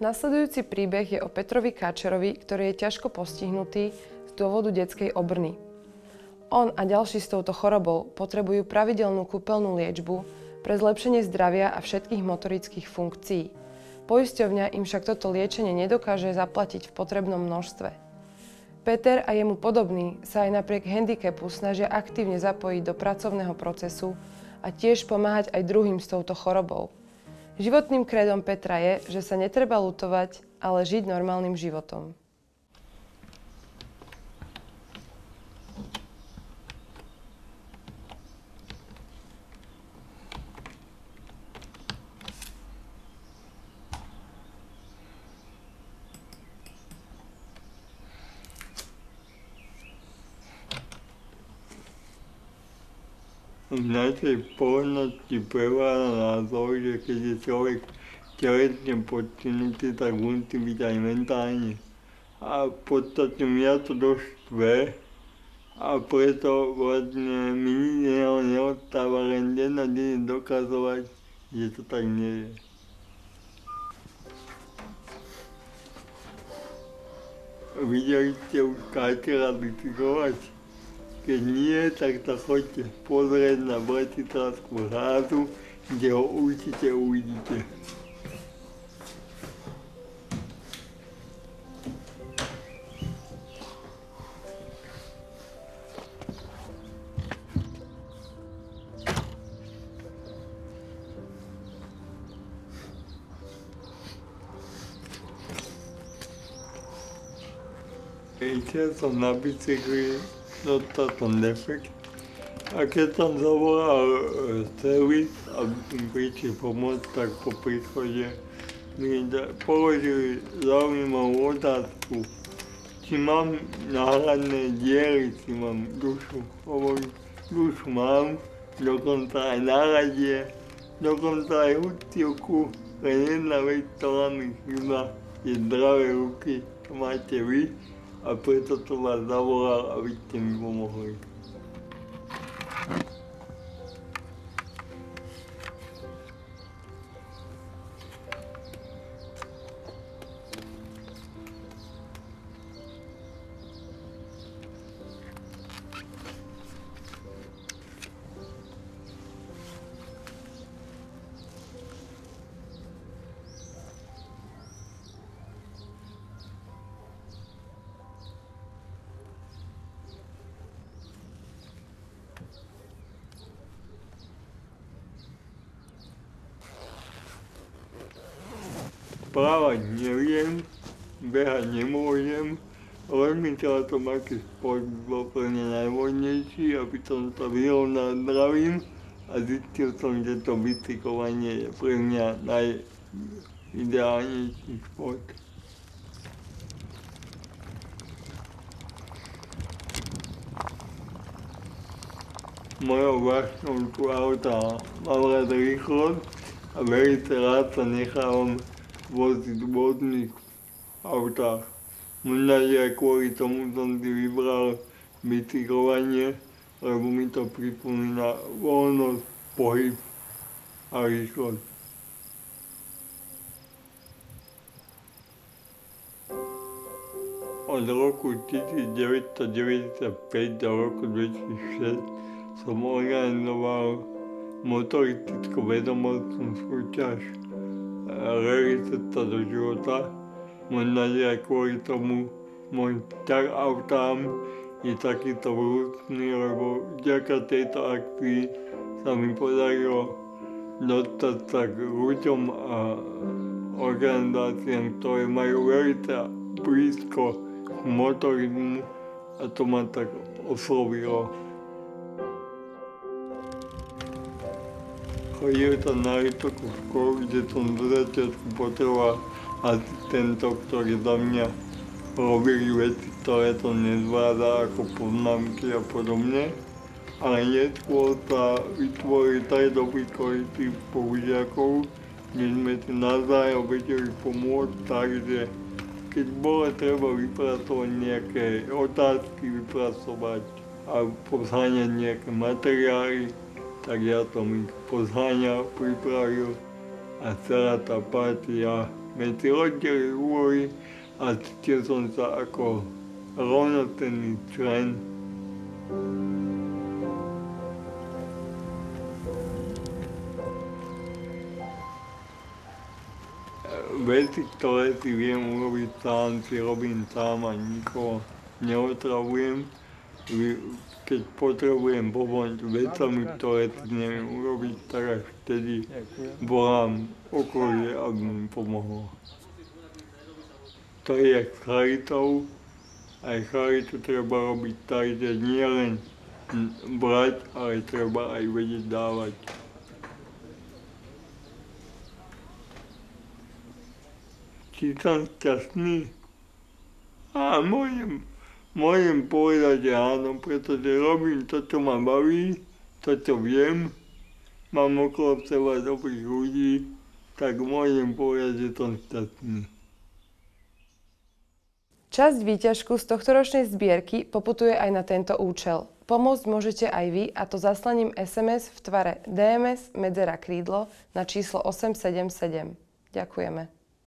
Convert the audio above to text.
Nasledujúci príbeh je o Petrovi Káčerovi, ktorý je ťažko postihnutý z dôvodu detskej obrny. On a ďalší s touto chorobou potrebujú pravidelnú kúpeľnú liečbu pre zlepšenie zdravia a všetkých motorických funkcií. Poisťovňa im však toto liečenie nedokáže zaplatiť v potrebnom množstve. Peter a jemu podobní sa aj napriek handicapu snažia aktívne zapojiť do pracovného procesu a tiež pomáhať aj druhým s touto chorobou. Životným krédom Petra je, že sa netreba ľutovať, ale žiť normálnym životom. V našej spoločnosti preváľa názor, že keď je človek telesne postihnutý, tak musí byť aj mentálne. A v podstate mňa to dosť štve a preto vlastne mi nič neostáva len dennodenne dokazovať, že to tak nie je. Videli ste už Káčera bicyklovať? Keď nie, tak sa choďte pozrieť na Bratislavskú hrázu, kde ho určite uvidíte. Išiel som na bicykli, dostal som defekt a keď som zavolal servis, aby im prišli pomôcť, tak po príchode mi položili zaujímavú otázku, či mám náhradné diery, či mám dušu. Hovorím, dušu mám, dokonca aj náradie, dokonca aj úctivku, len jedna vec, ktorá mi chýba, je zdravé ruky, to máte vy. A preto som vás zavolal, aby ste mi pomohli. Plávať neviem, behať nemôžem, rozmýšľal som, aký šport bol pre mňa najvhodnejší, aby som sa vyrovnal zdravím a zistil som, že to bicyklovanie je pre mňa najideálnejší šport. Mojou vlastnou sú autá. Mám rád rýchlosť a veľmi rád sa nechávam voziť v rôznych autách. Možno, že aj kvôli tomu som si vybral bicyklovanie, lebo mi to pripomína voľnosť, pohyb a rýchlosť. Od roku 1995 do roku 2006 som organizoval motoristickú-vedomostnú súťaž Rally Cesta do života. Možno, že aj kvôli tomu môj vzťah autám je takýto vrúcný, lebo vďaka tejto akcii sa mi podarilo dostať sa k ľuďom a organizáciám, ktoré majú veľmi blízko k motorizmu a to ma tak oslovilo. Chodil som na vysokú školu, kde som do začiatku potreboval asistentov, ktorí za mňa robili veci, ktoré som nezvládal, ako poznámky a podobne. Ale neskôr sa vytvorili tak dobrý kolektív spolužiakov, kde sme si navzájom vedeli pomôcť, takže keď bolo treba vypracovať nejaké otázky, vypracovať a pozháňať nejaké materiály, tak ja som ich pozháňal, pripravil a celá tá partia sme si oddelili úlohy a cítil som sa ako rovnocenný člen. Veci, ktoré si viem urobiť sám, si robím sám a nikoho neotravujem. Keď potrebujem pomôcť vecami, ktoré si neviem urobiť, tak až vtedy volám okolie, aby mi pomohlo. To je s charitou. Aj charitu treba robiť tak, že nie len brať, ale treba aj vedieť dávať. Či som šťastný? A môžem povedať, že áno, pretože robím to, čo ma baví, to, čo viem, mám okolo seba dobrých ľudí, tak môžem povedať, že som šťastný. Časť výťažku z tohtoročnej zbierky poputuje aj na tento účel. Pomôcť môžete aj vy, a to zaslaním SMS v tvare DMS _ krídlo na číslo 877. Ďakujeme.